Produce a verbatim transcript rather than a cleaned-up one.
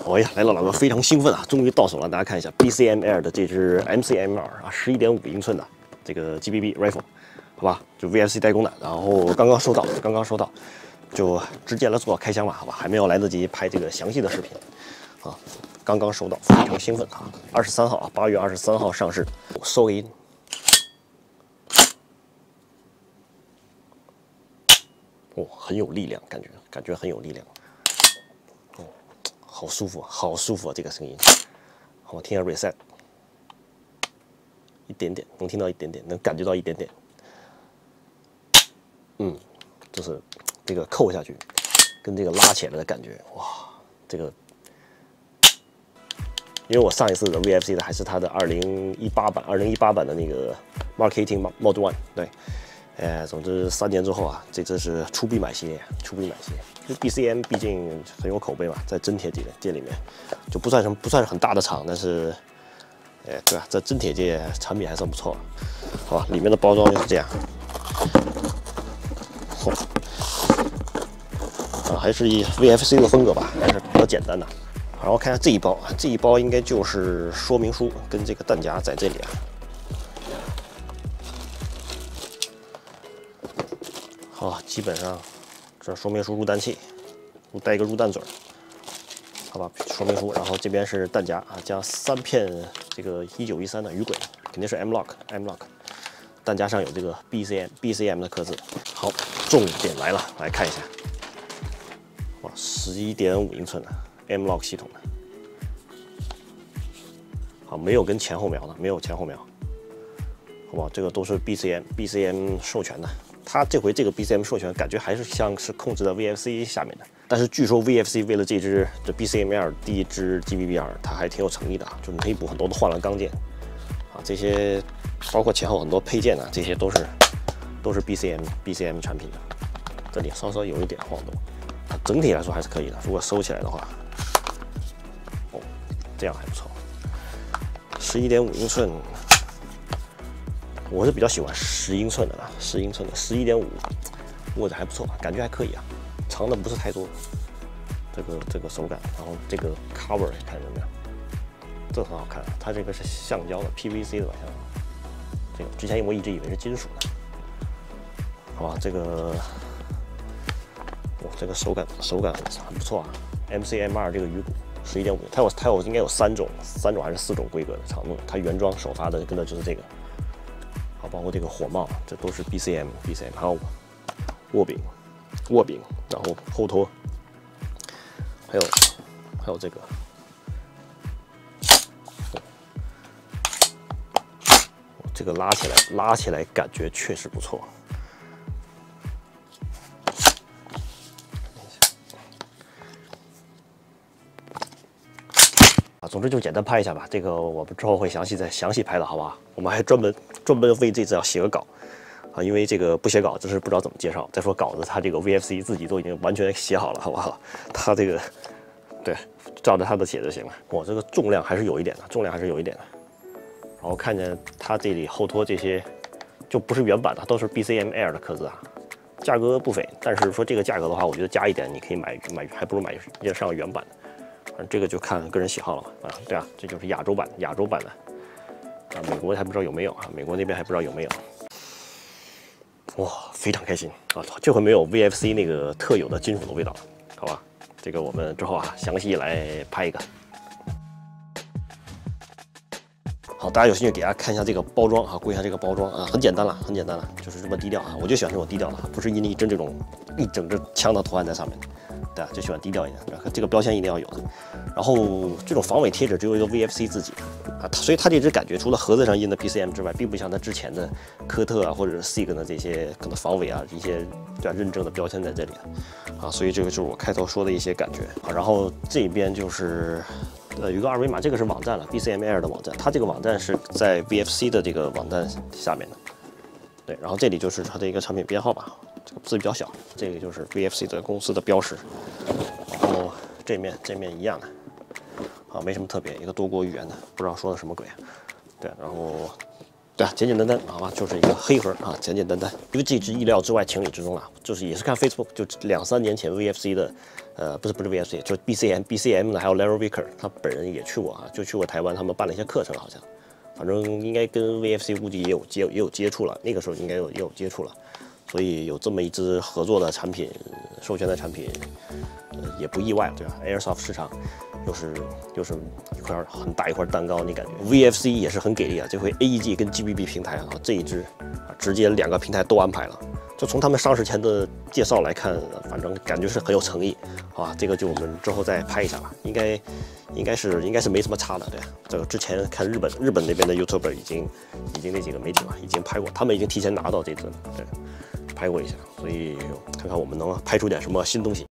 哎呀，来了，老哥，非常兴奋啊！终于到手了，大家看一下 B C M A I R 的这支 M C M R 啊，十一点五英寸的这个 G B B rifle， 好吧，就 V F C 代工的。然后刚刚收到，刚刚收到，就直接来做开箱吧，好吧，还没有来得及拍这个详细的视频啊。刚刚收到，非常兴奋啊！二十三号啊，八月二十三号上市，收音。 哦，很有力量，感觉感觉很有力量。哦，好舒服，好舒服啊！这个声音，我听下 reset， 一点点，能听到一点点，能感觉到一点点。嗯，就是这个扣下去，跟这个拉起来的感觉，哇，这个，因为我上一次的 V F C 的还是它的二零一八版，二零一八版的那个 Marketing Mode One， 对。 哎，总之三年之后啊，这这是出必买鞋，出必买鞋。因为 B C M 毕竟很有口碑嘛，在真铁界界里面，就不算什么不算是很大的厂，但是，哎，对吧？在真铁界产品还算不错，好吧？里面的包装就是这样，嚯，啊，还是以 V F C 的风格吧，还是比较简单的。然后看一下这一包，这一包应该就是说明书跟这个弹夹在这里啊。 好，基本上这说明书入弹器，带一个入弹嘴，好吧，说明书。然后这边是弹夹啊，加三片这个一九一三的鱼轨，肯定是 M lock M lock。弹夹上有这个 B C M B C M 的刻字。好，重点来了，来看一下，哇，十一点五英寸的 M lock 系统的，好，没有跟前后瞄的，没有前后瞄，好不好？这个都是 B C M B C M 授权的。 它这回这个 B C M 授权感觉还是像是控制在 V F C 下面的，但是据说 V F C 为了这支这 B C M A I R 第一支 G B B R， 它还挺有诚意的啊，就是内部很多都换了钢件啊，这些包括前后很多配件啊，这些都是都是 B C M B C M 产品的。这里稍稍有一点晃动，啊，整体来说还是可以的。如果收起来的话，哦，这样还不错。十一点五英寸。 我是比较喜欢十英寸的啦，十英寸的，十一点五，握着还不错，感觉还可以啊，长的不是太多，这个这个手感，然后这个 cover 看见没有？这很好看，它这个是橡胶的 P V C 的吧？像这个之前我一直以为是金属的，好吧，这个，哇，这个手感手感很不错啊 ，M C M R 这个鱼骨十一点五，它有它有应该有三种三种还是四种规格的长度，它原装首发的跟的就是这个。 好，包括这个火帽，这都是 B C M B C M， 还有握柄，握柄，然后后托，还有还有这个，这个拉起来拉起来感觉确实不错。啊，总之就简单拍一下吧，这个我们之后会详细再详细拍的，好吧？我们还专门专门为这次要写个稿，啊，因为这个不写稿真是不知道怎么介绍。再说稿子，它这个 V F C 自己都已经完全写好了，好不好？它这个对，照着它的写就行了。我这个重量还是有一点的，重量还是有一点的。然后看见它这里后托这些就不是原版的，都是 B C M A I R 的刻字啊，价格不菲。但是说这个价格的话，我觉得加一点你可以买买，还不如买上原版的。 这个就看个人喜好了嘛，啊，对啊，这就是亚洲版，亚洲版的，啊，美国还不知道有没有啊，美国那边还不知道有没有，哇，非常开心啊，这回没有 V F C 那个特有的金属的味道，好吧，这个我们之后啊详细来拍一个。好，大家有兴趣给大家看一下这个包装啊，估一下这个包装啊，很简单了，很简单了，就是这么低调啊，我就喜欢这种低调的，不是印一针这种一整只枪的图案在上面。 对啊，就喜欢低调一点，这个标签一定要有的。然后这种防伪贴纸只有一个 V F C 自己啊，所以它这支感觉除了盒子上印的 B C M 之外，并不像它之前的科特啊或者是 S I G 的这些可能防伪啊一些对认证的标签在这里啊，所以这个就是我开头说的一些感觉啊。然后这边就是呃有一个二维码，这个是网站了 B C M A I R 的网站，它这个网站是在 V F C 的这个网站下面的。对，然后这里就是它的一个产品编号吧。 这个字比较小，这个就是 V F C 的公司的标识，然后这面这面一样的，啊，没什么特别，一个多国语言的，不知道说的什么鬼，对，然后对啊，简简单单，好吧，就是一个黑盒啊，简简单单。因为这只意料之外，情理之中啊，就是也是看 Facebook，就两三年前 V F C 的，呃，不是不是 V F C， 就是 B C M，B C M 的还有 Larry Wicker， 他本人也去过啊，就去过台湾，他们办了一些课程，好像，反正应该跟 V F C 估计也有接也有接触了，那个时候应该有也有接触了，所以有这么一支合作的产品，授权的产品，呃，也不意外，对吧 ？Airsoft 市场。又是又是一块很大一块蛋糕，你感觉 V F C 也是很给力啊！这回 A E G 跟 G B B 平台啊，这一支啊，直接两个平台都安排了。就从他们上市前的介绍来看，反正感觉是很有诚意，好吧？这个就我们之后再拍一下吧，应该应该是应该是没什么差的，对。这个之前看日本日本那边的 YouTuber 已经已经那几个媒体嘛，已经拍过，他们已经提前拿到这支了，对，拍过一下，所以看看我们能拍出点什么新东西。